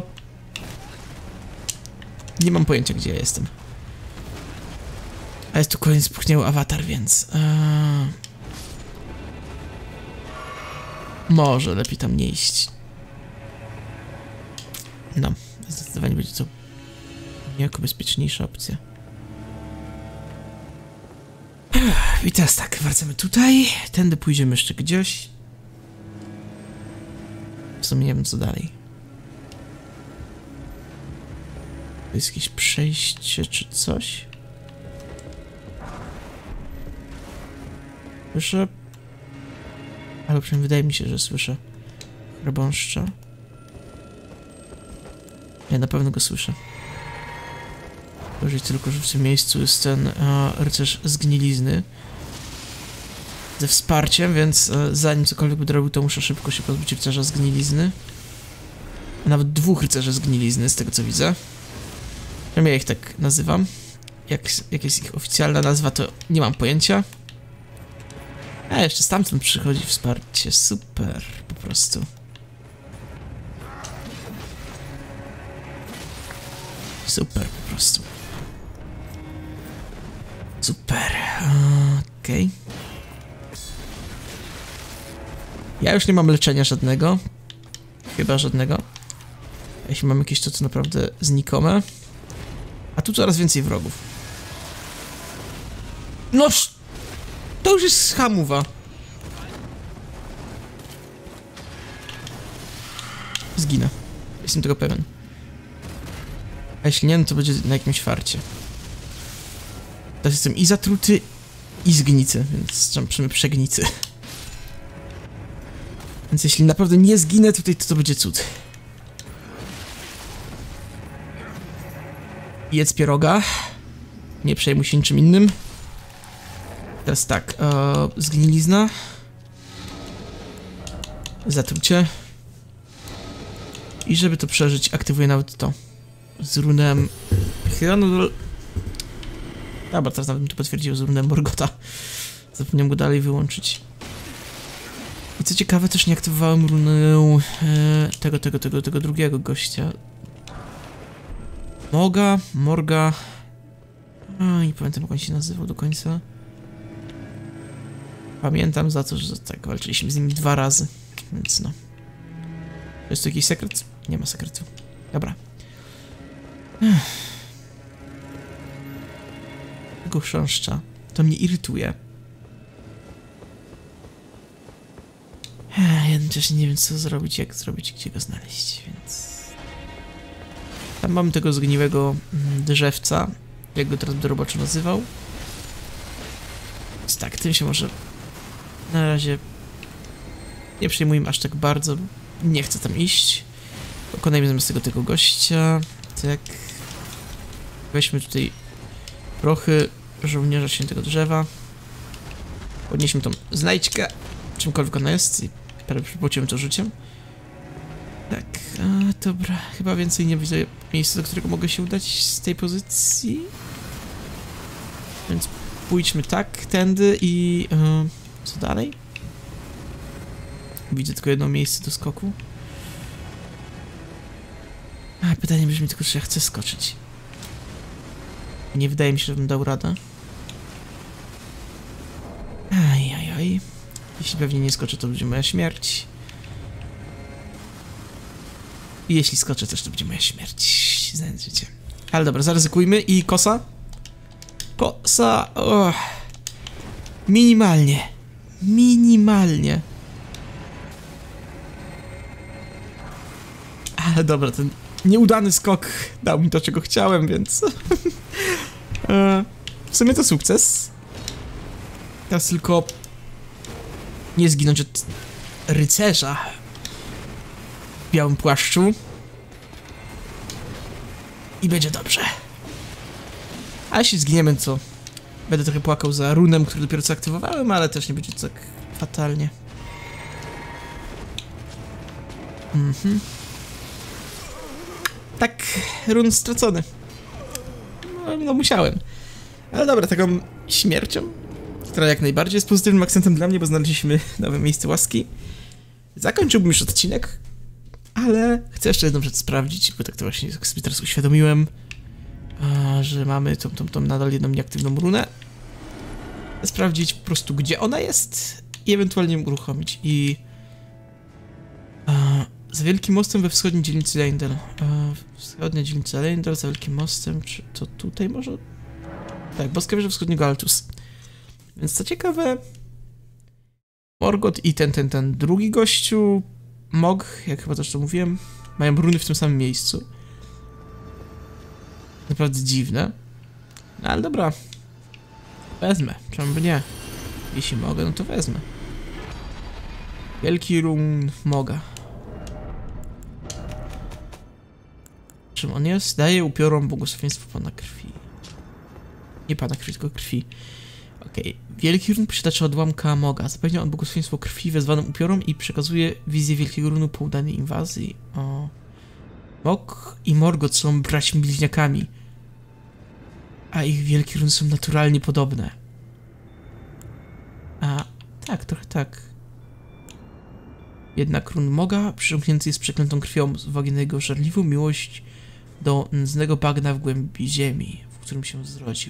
Nie mam pojęcia, gdzie ja jestem. A jest tu kolejny spuchniały awatar, więc... Ee... Może lepiej tam nie iść. No, zdecydowanie będzie to niejako bezpieczniejsza opcja. I teraz tak, wracamy tutaj. Tędy pójdziemy jeszcze gdzieś. W sumie nie wiem, co dalej. To jest jakieś przejście czy coś? Słyszę... Albo przynajmniej wydaje mi się, że słyszę chrobąszcza. Ja na pewno go słyszę. Dobrze, tylko że w tym miejscu jest ten a, rycerz zgnilizny. Ze wsparciem, więc a, zanim cokolwiek będę robił, to muszę szybko się pozbyć rycerza zgnilizny. A nawet dwóch rycerzy zgnilizny, z tego co widzę. Ja ich tak nazywam. Jak, jak jest ich oficjalna nazwa, to nie mam pojęcia. A jeszcze stamtąd przychodzi wsparcie. Super, po prostu. Super, po prostu. Super. Okej. Okay. Ja już nie mam leczenia żadnego. Chyba żadnego. Jeśli mam jakieś to, co naprawdę znikome. A tu coraz więcej wrogów. Noż! To już jest hamuwa. Zginę. Jestem tego pewien. A jeśli nie, no to będzie na jakimś farcie. Teraz jestem i zatruty, i zgnicy, więc trzeba przegnicy. Więc jeśli naprawdę nie zginę tutaj, to to będzie cud. Jedz pieroga. Nie przejmuj się niczym innym. Teraz tak, e, zgnilizna. Zatrucie. I żeby to przeżyć, aktywuję nawet to. Z runem... Hydranodol... Dobra, teraz nawet mi to potwierdziło z runem Morgota. Zapomniałem go dalej wyłączyć. I co ciekawe, też nie aktywowałem runę e, tego, tego, tego, tego drugiego gościa. Moga, Morga... O, nie pamiętam, jak on się nazywał do końca. Pamiętam za to, że tak walczyliśmy z nimi dwa razy, więc no. Jest tu jakiś sekret? Nie ma sekretu. Dobra. Ech. Tego chrząszcza. To mnie irytuje. Ech, jednocześnie nie wiem, co zrobić, jak zrobić, gdzie go znaleźć, więc... Tam mamy tego zgniłego mm, drzewca, jak go teraz będę roboczo nazywał. Więc tak, tym się może... Na razie... Nie przejmujmy aż tak bardzo. Nie chcę tam iść. Pokonajmy zamiast tego tego gościa. Tak. Weźmy tutaj prochy żołnierza świętego drzewa. Podnieśmy tą znajdźkę. Czymkolwiek ona jest. I przypłaciłem to życiem. Tak, a, dobra. Chyba więcej nie widzę miejsca, do którego mogę się udać z tej pozycji. Więc pójdźmy tak, tędy i... Yy, co dalej? Widzę tylko jedno miejsce do skoku. A, pytanie brzmi tylko, czy ja chcę skoczyć. Nie wydaje mi się, żebym dał radę. Ajajaj. Jeśli pewnie nie skoczę, to będzie moja śmierć. I jeśli skoczę też, to będzie moja śmierć. Znajdziecie. Ale dobra, zaryzykujmy. I kosa? Kosa... Oh. Minimalnie. Minimalnie. Ale dobra, ten nieudany skok dał mi to, czego chciałem, więc... W sumie to sukces. Teraz tylko... nie zginąć od rycerza w białym płaszczu. I będzie dobrze. A jeśli zginiemy, to będę trochę płakał za runem, który dopiero co aktywowałem, ale też nie będzie tak fatalnie. Mhm. Tak, run stracony. No, no musiałem. Ale dobra, taką śmiercią, która jak najbardziej jest pozytywnym akcentem dla mnie, bo znaleźliśmy nowe miejsce łaski. Zakończyłbym już odcinek, ale chcę jeszcze jedną rzecz sprawdzić, bo tak to właśnie sobie teraz uświadomiłem, a, że mamy tą, tą, tą nadal jedną nieaktywną runę. Sprawdzić po prostu, gdzie ona jest i ewentualnie ją uruchomić. I a, za wielkim mostem we wschodniej dzielnicy Leyndell. Wschodnia dzielnica Leyndell, za wielkim mostem, czy to tutaj może? Tak, boska wieża wschodniego Altus. Więc co ciekawe, Morgot i ten, ten, ten drugi gościu, Mog, jak chyba też to mówiłem, mają runy w tym samym miejscu. Naprawdę dziwne. No ale dobra. Wezmę, czemu by nie? Jeśli mogę, no to wezmę. Wielki run Moga. Czym on jest? Daje upiorom błogosławieństwo Pana Krwi. Nie Pana Krwi, tylko krwi. Okej. Okay. Wielki run posiadacza odłamka Moga. Zapewnia on błogosławieństwo krwi wezwanym upiorom i przekazuje wizję wielkiego runu po udanej inwazji. O. Mog i Morgot są braćmi bliźniakami. A ich wielkie runy są naturalnie podobne. A, tak, trochę tak. Jednak run Moga przysiągnięty jest przeklętą krwią z uwagi na jego żarliwą miłość do nędznego bagna w głębi ziemi, w którym się zrodził.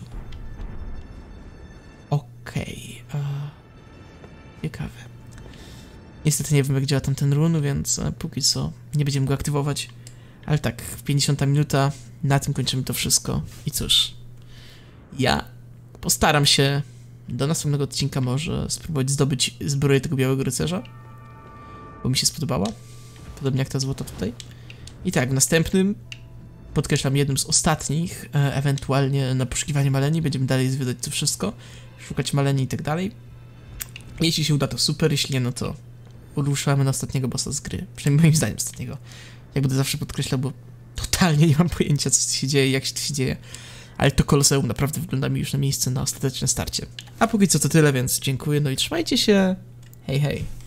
Okej. Okay. Ciekawe. Niestety nie wiem, jak działa tamten run, więc a, póki co nie będziemy go aktywować. Ale tak, w pięćdziesiąta minuta na tym kończymy to wszystko. I cóż, ja postaram się do następnego odcinka może spróbować zdobyć zbroję tego białego rycerza, bo mi się spodobała. Podobnie jak ta złota tutaj. I tak, w następnym, podkreślam, jednym z ostatnich, e, ewentualnie na poszukiwanie Maleni, będziemy dalej zwiedzać to wszystko, szukać Maleni i tak dalej. Jeśli się uda, to super, jeśli nie, no to ruszamy na ostatniego bossa z gry. Przynajmniej moim zdaniem ostatniego. Jak będę zawsze podkreślał, bo totalnie nie mam pojęcia, co się dzieje, jak się to się dzieje. Ale to Koloseum naprawdę wygląda mi już na miejsce na ostateczne starcie. A póki co to tyle, więc dziękuję, no i trzymajcie się. Hej, hej.